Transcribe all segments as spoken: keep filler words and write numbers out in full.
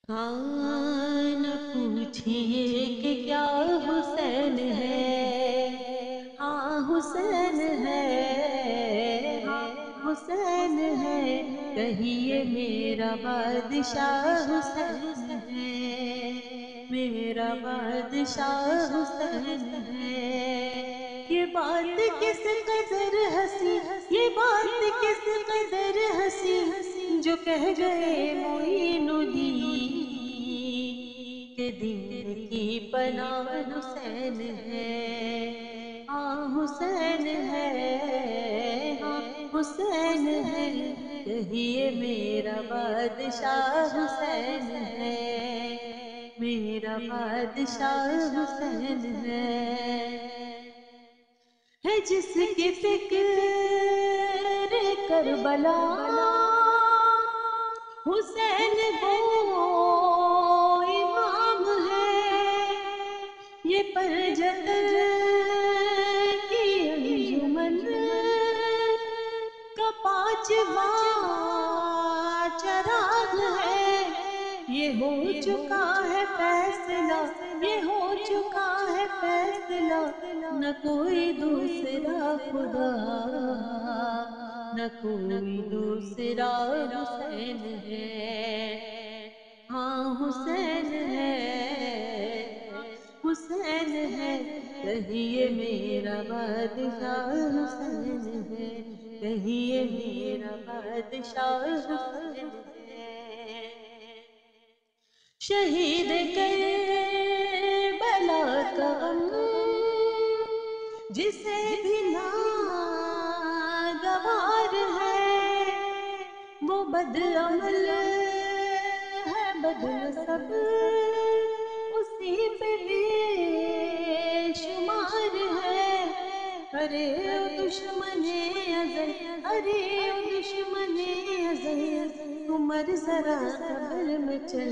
ہاں نہ پوچھئے کہ کیا حسین ہے، ہاں حسین ہے، ہاں حسین ہے، کہیے میرا بادشاہ حسین ہے، میرا بادشاہ حسین ہے۔ یہ بات کس قدر ہنسی، یہ بات کس قدر ہنسی، جو کہہ گئے معین الدین کہ دین کی پناہ حسین ہے، ہاں حسین ہے، ہاں حسین ہے، کہیے میرا بادشاہ حسین ہے، میرا بادشاہ حسین ہے۔ ہے جس کی فکر کربلا حسین وہ امام ہے، یہ پرجتر کی انجمن کا پانچواں چراغ ہے، یہ ہو چکا ہے فیصلہ، یہ ہو چکا ہے فیصلہ، نہ کوئی دوسرا خدا، نہ کوئی دوسرا حسین ہے، ہاں حسین ہے، حسین ہے، کہیے میرا بادشاہ حسین ہے، کہیے میرا بادشاہ حسین ہے۔ شہید کربلا کا غم جسے بھی ناگوار ہے، وہ بد عمل ہے بد نسب، اسی پہ بے شمار ہے۔ ارے او دشمن ازل، ارے او دشمن ازل، عمر ذرا قبر میں چل،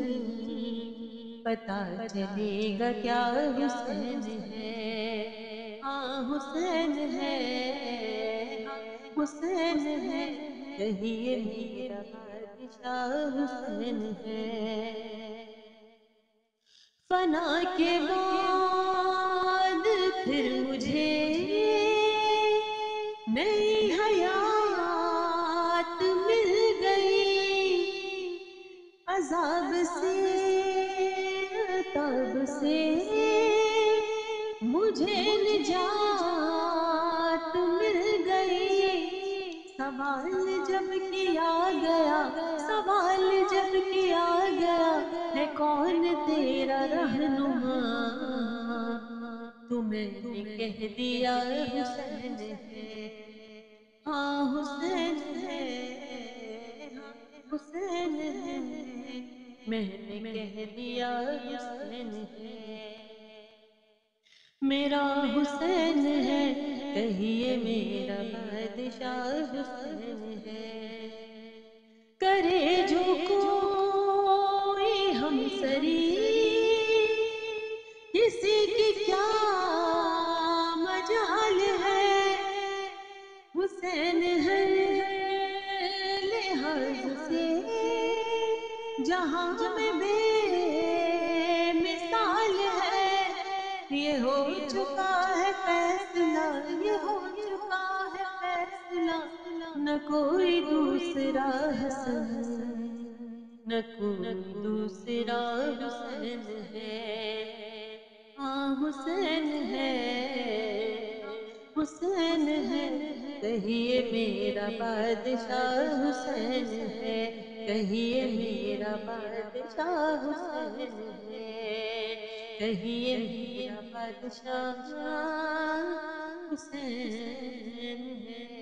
پتا چلے گا کیا حسین ہے، ہاں حسین ہے، ہاں حسین ہے، کہیے میرا بادشاہ حسین ہے۔ فنا کے بعد پھر مجھے نئی حیات مل گئی، عذاب سے عذاب سے مجھے نجات مل گئی۔ سوال جب کیا گیا، سوال جب کیا گیا، ہے کون تیرا رہنما، تو میں نے کہہ دیا حسین ہے، ہاں حسین ہے، ہاں حسین ہے، میں نے کہہ دیا حسین ہے، میرا حسین ہے، کہیے میرا بادشاہ حسین ہے۔ کرے جو کوئی ہم سری، کسی کی کیا مجال ہے، حسین ہر لحاظ سے جہاں میں بے مثال ہے۔ یہ ہو چکا ہے فیصلہ، یہ ہو چکا ہے فیصلہ، نہ کوئی دوسرا حسن، نہ کوئی دوسرا حسین ہے، ہاں حسین ہے، حسین ہے، کہیے میرا بادشاہ حسین ہے، کہیے میرا بادشاہ حسین ہے، کہیے میرا بادشاہ حسین ہے۔